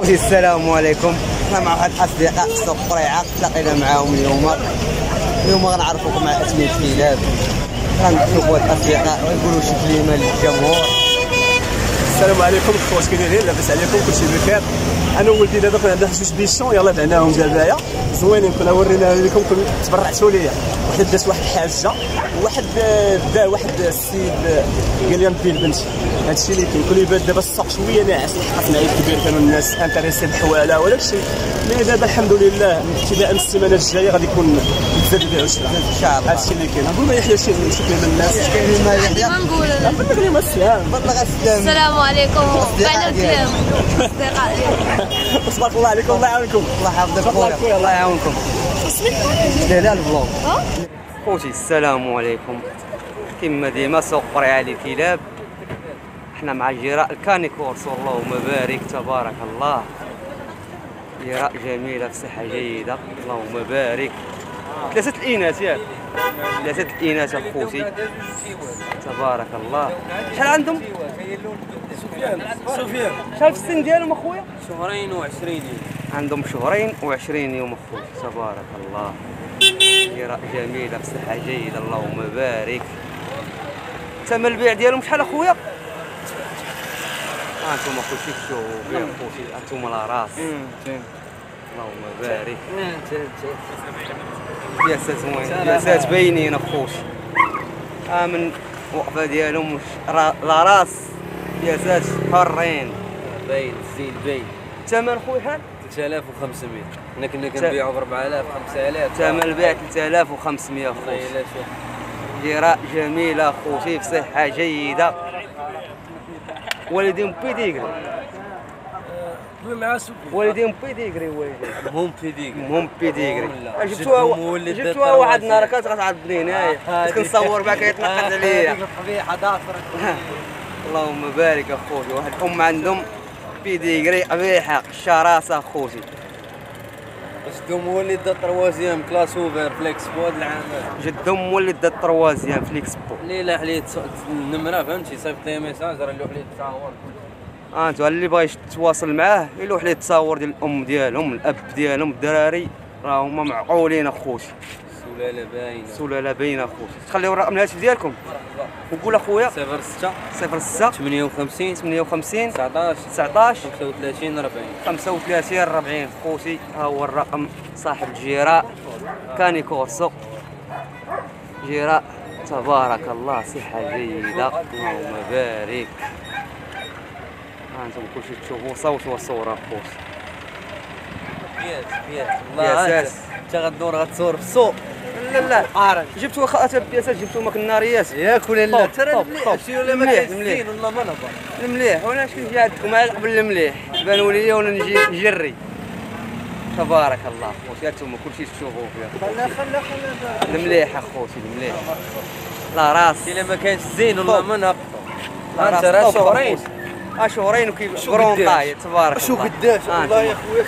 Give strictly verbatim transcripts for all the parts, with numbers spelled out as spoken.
السلام عليكم. احنا مع واحد الاصدقاء في سوق قريعه تلاقينا معاهم اليوم. اليوم غنعرفوكم مع اسمية الكلاب. غنشوفوا هاد الاصدقاء ويقولوا شي كلمه للجمهور. السلام عليكم واش كاينين؟ لاباس عليكم؟ كلشي بخير. انا ولدي دابا كنا عندنا جوج بيشون يلاه بعناهم دابايا زوينين، كنا ورينا لكم تبرعتوا ليا. واحد داز واحد الحاجه وواحد دا واحد السيد قال لي ندي البنت. هادشي اللي كاين. كل يبان دابا السوق شويه ناعس، الحق معايا كبير، كانوا الناس انتريسي بالحواله ولا شي. مي دابا الحمد لله ابتداء من السيمانه الجايه غادي يكون بزاف ديال العشره ان شاء الله. هادشي اللي كاين. نقول ما يحيى شي كلمه للناس. اش كاين ما يحيى؟ نقول نقول كلمه السلام. بلغ السلام. السلام عليكم. بعنا الكلام اصدقائي. تبارك الله عليكم، الله يعاونكم. الله يحفظك خويا، الله يعاونكم. لا البلوغ خوتي. السلام عليكم. كما ديما سوق قريعه للكلاب. احنا مع جراء الكانيكورس، اللهم بارك تبارك الله. جراء جميله بصحه جيده، اللهم بارك. ثلاثه الاناث ياك؟ ثلاثه الاناث اخوتي تبارك الله. شحال عندهم؟ سفيان سفيان شحال في السن ديالهم اخويا؟ شهرين وعشرين يوم. عندهم شهرين وعشرين يوم اخويا تبارك الله. جراء جميله بصحه جيده، اللهم بارك. ثمن البيع ديالهم شحال اخويا؟ ها انتم اخوتي شوفوا بيع اخوتي، انتم على راس. اللهم بارك. يا سات زوين، يا سات باينين اخوتي. ها من وقفه ديالهم لا راس يا سات حرين باين الزين باين. الثمن خويا شحال؟ ثلاثة آلاف وخمسمية. حنا كنا كنبيعوا ب أربعة آلاف خمسة آلاف. ثمن البيع ثلاثة آلاف وخمسمية اخوتي. جراء جميله اخوتي بصحه جيده. والدين بيديغري والدين بيديغري والدين هم بيديغري هم بيديغري. جبتوها جبتوها واحد النهار كانت غتعضني هنايا، كنت كنصور معاك كيتنقد عليا. قبيحه ضافر. اللهم بارك اخوتي. واحد الام عندهم بيديغري قبيحه الشراسه اخوتي. جدهم مولد دا تروازيام كلاس اوفر فليكس بود العام. جدهم مولد دا تروازيام فليكس بو. ليله حليت النمره فهمتي، صيفط لي ميساج راه اللوح لي التصاور. اه انتو اللي بغا يتواصل معاه يلوح ليه التصاور ديال الام ديالهم الاب ديالهم. الدراري راه هما معقولين اخوتي. سلاله باينه سلاله باينه اخوتي. تخليو الرقم الهاتف ديالكم وقول اخويا. صفر ستة صفر ستة ثمانية وخمسين ثمانية وخمسين تسعطاش تسعطاش خمسة وثلاثين أربعين خمسة وثلاثين أربعين خوتي. ها هو الرقم. صاحب الجراء كانيكورسو. جراء تبارك الله صحة جيدة، اللهم بارك. ها انتم كلشي تشوفوا صوت وصورة خوتي. بياس بياس الله. ياساس انت غدور غتصور في السوق. لا لا عارف جبتوا خاطر بياسات جبتوا ماك الناريات ياك ولا لا؟ ترى طب طب شي ولا ما مليح كاين والله ما نهضر. المليح. وانا شكون جا عندكم على قبل المليح بانوا لي وانا نجي نجري. تبارك الله خوتي. هانتوما كلشي تشوفوا فيها. خلا خلا خلا المليح اخوتي المليح. لا راس الا ما كانش زين والله ما نهبطوا. انت راه شهرين. اه شهرين وكيبغرون طاي. تبارك الله. شو قداش والله يا خويا.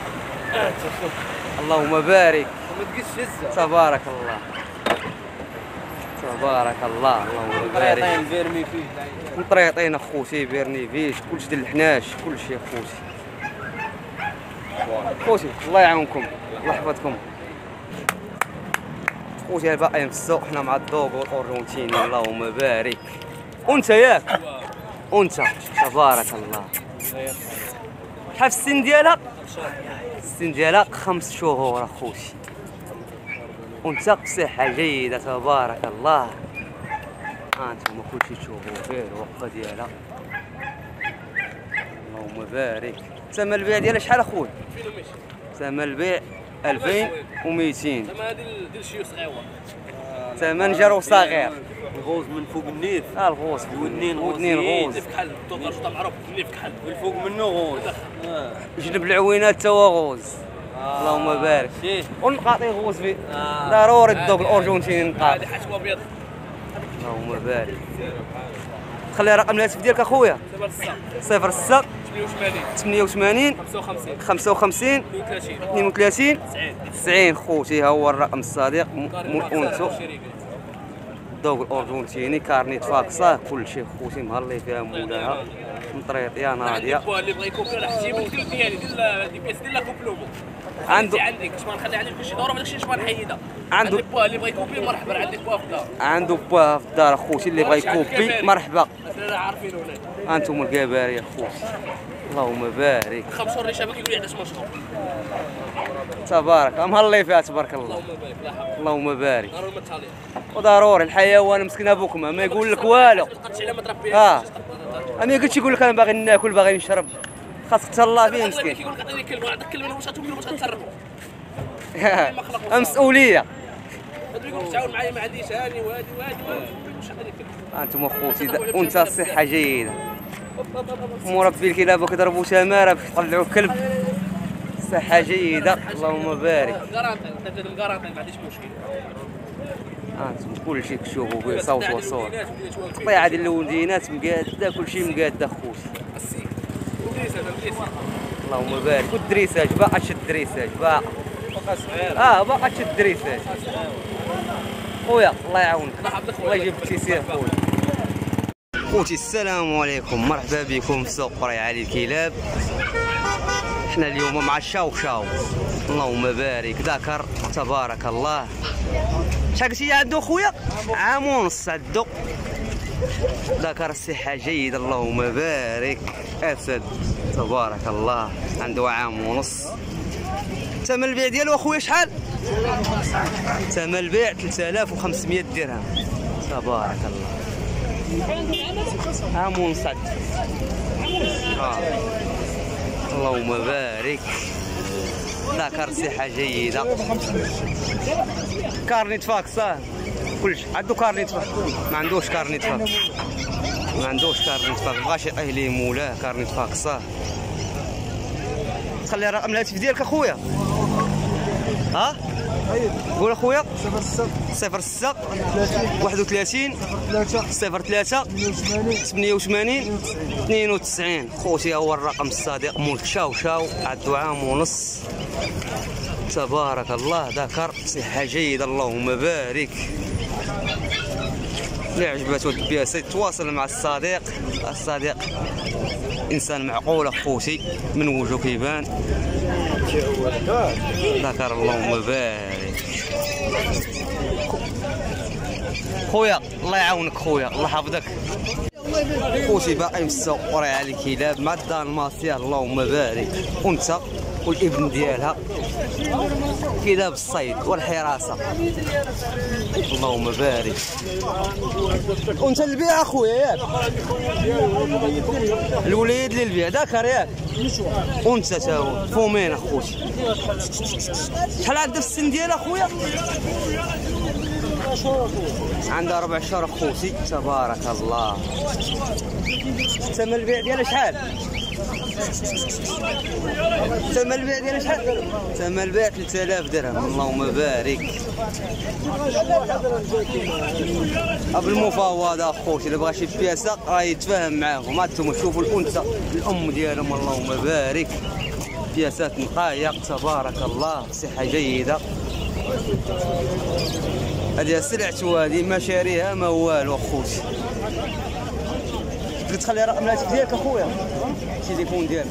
اللهم بارك. ما تقيسش هزه. تبارك الله تبارك الله. اللهم بارك. فيرمي فيه مطريطين اخوتي بيرني فيش كلشي ديال الحناش كلشي اخوتي. خوتي الله يعاونكم الله يحفظكم خوتي. الباقيين في السوق حنا مع الدوغ والارجنتيني. اللهم بارك. وانت ياك وانت تبارك الله. شحال في السن ديالها؟ السن ديالها خمس شهور اخوتي. وانت بصحة جيدة تبارك الله. ها انتم كلشي تشوفوا فيه الوقفة ديالها. اللهم بارك. ثمن البيع ديالها شحال اخويا؟ ثمن البيع ألفين ومئتين. ثمن هذه ديال شي صغيور. ثمن جرو صغير. الغوز من فوق النيف. اه الغوز ودنين ودنين غوز. في كحل الدوغ راه معروف اللي في كحل. والفوق منه غوز. جنب العوينات تا هو غوز. آه. اللهم بارك. شيه ونقاطي غوز فيه. آه. ضروري الدوغ الارجنتيني نقاط. هذه حشوه ابيض. اللهم بارك. خلي رقم الهاتف ديالك اخويا. صفر ستة ثمانية وثمانين خمسة وخمسين اثنين وثلاثين تسعين خوتي. ها هو الرقم الصديق مؤونتو. الدوغ الارجنتيني كارنيت فاكساه كلشي خوتي مهلي فيها مولاها. مطريط يا ناضيه. عندك اللي بغى يكوبلي راه حتجيب الكل ديالي ديال دي بيس ديال لا كوبلومو. عنده عندك باش ما نخلي عندك كلشي دوره ما داكشي اش نحيدها. عنده عندك بواه اللي بغى يكوبلي مرحبا عندك بواه في الدار. عنده بواه في الدار اخوتي اللي بغى يكوبي مرحبا. راه عارفين هنا. انتم الكباري اخوتي. اللهم بارك. خمس شهور شابك يقول لي علاش مشهور. تبارك مهلي فيها تبارك الله. اللهم بارك لا حول. اللهم بارك. ضروري ما تهالي. وضروري الحيوان مسكين ابوك ما يقول لك والو. تقدش على ما تربيها. اه انا قلت يقول لك انا باغي ناكل باغي نشرب خاصك تهلا فيه مسكين. كيقول لك عطيني كلمه عندك كلمه واش غتقول له واش غتصرفوا. مسؤوليه. هذا يقول لك تعاون معايا ما عنديش هاني وهادي وهادي واش عطيني كلمه. انتم اخوتي وانت الصحه جيده. مربي الكلاب كضربوا تماره باش يطلعوا كلب. صحه جيده اللهم بارك. كارانتي انت كارانتي ما عنديش مشكل. انتم كلشي كتشوفوا به صوت وصور. القطيعه ديال الولدينات مقاده كلشي مقاده اخوتي. اللهم بارك. والدريساج باقا تشد الدريساج باقا. اه باقا تشد الدريساج. خويا الله يعاونك الله يجيب التيسير خويا. خوتي السلام عليكم مرحبا بكم في سوق قريعه للكلاب. احنا اليوم مع الشاو شاو اللهم بارك ذكر تبارك الله. شحال قلتي عنده خويا؟ عام ونص عنده ذكر الصحه جيده اللهم بارك. اسد تبارك الله عنده عام ونص. ثمن البيع ديالو اخويا شحال؟ ثمن البيع ثلاثة آلاف وخمسمية درهم تبارك الله. عام ونص آه. اللهم بارك ذكر صحة جيدة. كارنيت فاكسة كلشي عنده كارنيت فاكس. ما عندوش كارنيت فاكس ما عندوش كارنيت فاكس بغاش يعطيه ليه مولاه كارنيت فاكسة. خلي رقم الهاتف ديالك اخويا. ها قول اخويا. صفر ستة واحد وثلاثين صفر ثلاثة ثمانية وثمانين اثنين وتسعين. خوتي هو الرقم الصادق مول شاو شاو عنده عام ونص تبارك الله. ذكر صحة جيدة اللهم بارك. اللي عجباتو البياسة يتواصل مع الصديق. الصديق انسان معقول اخوتي من وجهه كيبان. ذكر اللهم بارك. خويا الله يعاونك خويا الله يحفظك. خوتي باقي في السوق قريعه للكلاب مع الدالماسيه اللهم بارك. انثى والابن ديالها كلاب الصيد والحراسه اللهم بارك. انت البيع اخويا ياك؟ الوليد للبيع ذكر ياك؟ انثى تا هو فومين اخوتي. شحال عندها في السن ديالها اخويا؟ عندها ربع شهور اخوتي تبارك الله. ثمن البيع ديالها شحال؟ ثمن البيع ديالها شحال؟ ثمن البيع ثلاثة آلاف درهم اللهم بارك. بالمفاوضة اخوتي اللي بغى شي بياسة راه يتفاهم معاهم. هانتوما شوفوا الانثى الام ديالهم اللهم بارك. بياسات نقاية تبارك الله صحة جيدة. هذه سلعته هذه ما شاريها ما والو اخوتي. قلت خلي رقم الهاتف ديالك اخويا. التليفون ديالك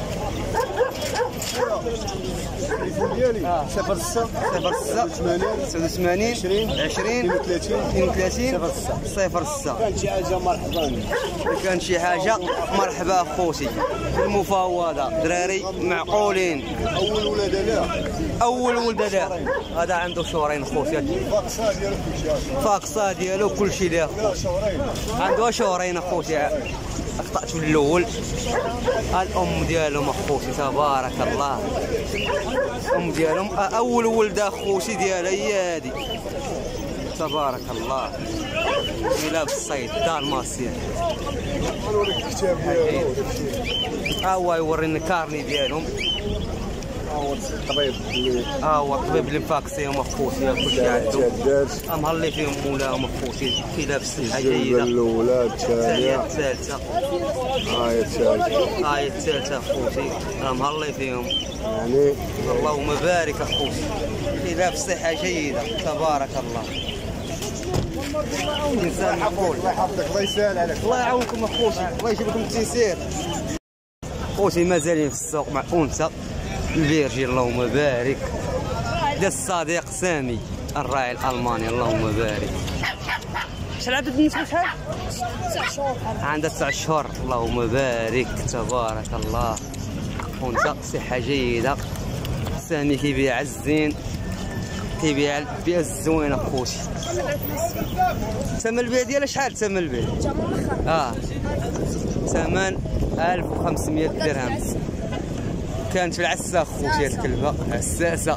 التليفون ديالي اه صفر ستة صفر ستة تسعة وثمانين عشرين اثنين وثلاثين صفر ستة. كان شي حاجه مرحبا. كان شي حاجه مرحبا اخوتي. المفاوضه دراري معقولين. اول ولاد لا اول ولد لا هذا عنده شهرين خوتي. فاقصه ديالو كلشي فاقصه ديالو كلشي ليه شهرين عنده شهرين اخوتي. اخطأت في الاول. الام ديالهم اخوتي تبارك الله. الام ديالهم اول ولد اخوتي ديالها هي هذه تبارك الله. كلاب الصيد دالماسيا. نوريك الكتاب ديالو. ها هو يورينا الكارني ديالهم. هو الطبيب اللي ها هو الطبيب اللي مفاكسيهم اخوتي كلشي عنده. مهلي فيهم مولاهم اخوتي. كلاب الصحه جيده. الاولى الثانيه الثالثه. هاي الثالثه. هاي الثالثه اخوتي راه مهلي فيهم يعني اللهم بارك اخوتي. كلاب الصحه جيده تبارك الله. انسان معقول. الله يحفظك الله يسهل عليك. الله يعاونكم اخوتي، الله يجيب لكم التيسير. خوتي مازالين في السوق مع انثى الفيرجي اللهم بارك ديال الصديق سامي الراعي الالماني اللهم بارك. شحال عدد النسوة شحال؟ تسع شهور. عندها تسع شهور اللهم بارك تبارك الله. انثى صحة جيدة. سامي كيبيع الزين، كيبيع البيئة الزوينة خوتي. ثمن البيع ديالها شحال ثمن البيع؟ اه ثمن ألف وخمسمية درهم. كانت في العسة خوتي الكلبة حساسة.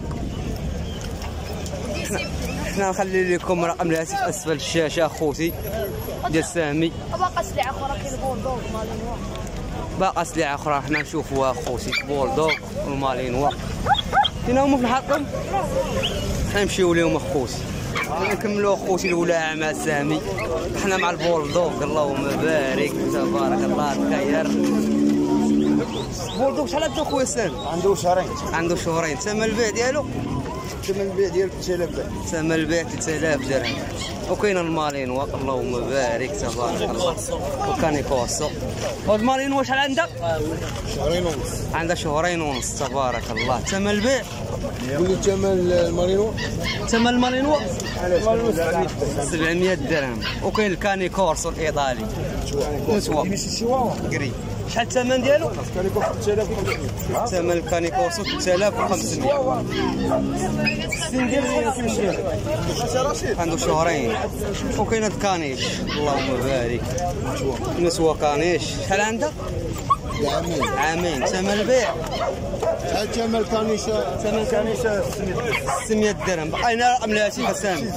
حنا نخلي لكم رقم الهاتف اسفل الشاشة اخوتي ديال سامي. باقا سلعة أخرى كاين بولدوغ مالينوا. باقا سلعة أخرى حنا نشوفوها اخوتي بولدوغ والمالينوا. فين هما في الحرقم؟ حنا نمشيو ليهم اخوتي. نكملوا اخوتي الولاعة مع سامي. حنا مع البولدوغ اللهم بارك تبارك الله تخير. بولدوغ شحال عنده خويا سامي؟ عنده شهرين. عنده شهرين. ثمن البيع ديالو؟ ثمن البيع ديال ثلاثة آلاف درهم. ثمن البيع ثلاثة آلاف درهم. وكاين المالينوا اللهم بارك تبارك الله. وكان يكوسو. والمالينوا شحال عندها؟ شهرين ونص. عندها شهرين ونص تبارك الله. ثمن البيع؟ قول لي ثمن المارينو. ثمن المالينوا؟ سبعمية سبعمية درهم. وكاين الكاني كورسو الايطالي. نسوة. قري. شحال الثمن ديالو؟ ثمن الكاني كورسو ثلاثة آلاف وخمسمية. السن ديالو كيمشي؟ عنده شهرين. وكاين الكانيش اللهم بارك. نسوة كانيش. شحال عندها؟ عامين. عامين. ثمن البيع؟ شحال ثمن الكانيشة؟ ثمن الكانيشة ستمية درهم. بقينا رقم الهاتف سامي.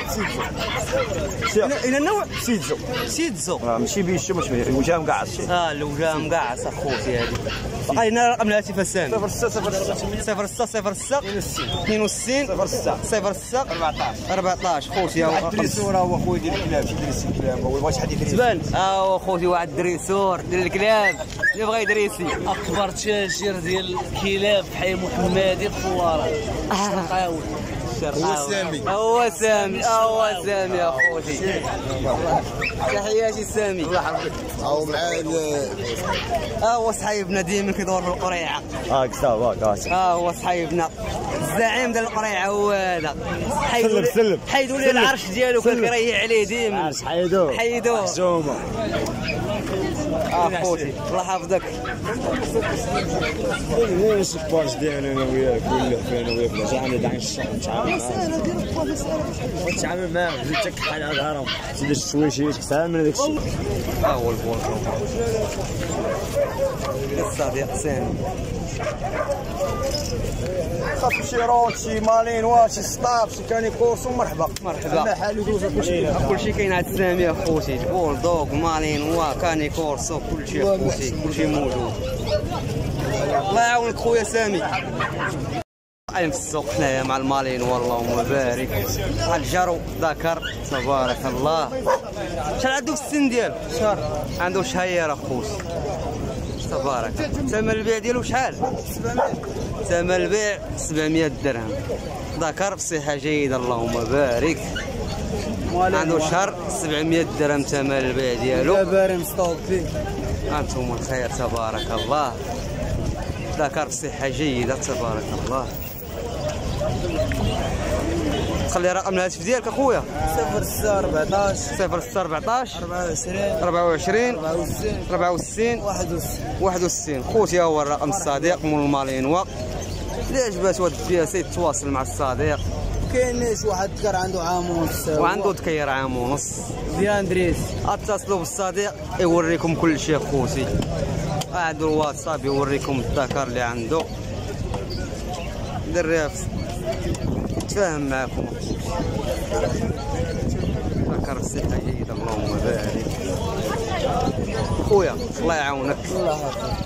إلى النوع؟ سيتزو. سيتزو. ماشي بيشو مش وجهه مقعص. اه الوجه مقعص اخوتي هذه. بقينا رقم الهاتف سامي. صفر ستة صفر ستة صفر ستة صفر ستة اثنين وستين صفر ستة صفر ستة أربعطاش. خوتي ها هو الدريسور هو خويا ديال الكلاب شي دريسي الكلاب هو بغا شحال يدريسي. تبان ها هو خوتي واحد الدريسور ديال الكلاب اللي بغا يدريسي. اكبر تاجر ديال الكلاب في حي محمدي في فوارات. شرقاوي. هو سامي هو سامي هو سامي يا خوتي. تحياتي سامي. الله يحفظك. هاو مع ها هو صحيبنا ديما كيدور في القريعه. اه كتاب اه ها هو صحيبنا الزعيم ديال القريعه هو هذا. سلم سلم حيدوا لي العرش ديالو كان كيريح عليه ديما. حيدوه حيدوه حشومه. اه خوتي الله يحفظك. وين السباج ديالنا انا وياك ولا انا وياك لا جا عندي الشهر نتعامل معاه نتعامل معاه جيتك حال هذا الهرم تدير الشويشيات كثار من هذاك الشيء. ها هو البولدوغ الصديق سامي. خاص شي روت شي مالين شي ستاب شي كاني كورسو مرحبا مرحبا. حال يدوز كلشي كلشي كاين عند سامي اخوتي. بولدوغ مالينوا كاني كورسو كلشي اخوتي كلشي موجود. الله يعاونك خويا سامي. قايم في السوق حنايا مع المالينوا اللهم بارك. واحد الجرو ذكر تبارك الله. شحال عنده في السن ديالو؟ شهر. عنده شهير اخوتي تبارك. ثمن البيع ديالو شحال؟ ثمن البيع سبعمية درهم. ذكر بصحة جيدة اللهم بارك. عنده شهر سبعمية درهم ثمن البيع ديالو. باري مستوطي. انتم الخير تبارك الله. ذكر بصحة جيدة تبارك الله. خلي رقم الهاتف ديالك اخويا. صفر ستة أربعطاش صفر ستة أربعطاش أربعة وعشرين أربعة وعشرين أربعة وستين أربعة وستين واحد وستين واحد وستين. خوتي ها هو الرقم الصديق مول المالينوا. اللي عجبات هاد البياسه يتواصل مع الصديق. كاين شي واحد ذكر عنده عام ونص وعنده ذكير عام ونص. ديال دريس. اتصلوا بالصديق يوريكم كل شيء خوتي. عنده الواتساب يوريكم الذكر اللي عنده. دريها تفاهم معكم ذكر الصحة جيدة اللهم بارك. خويا الله يعاونك. الله يحفظك.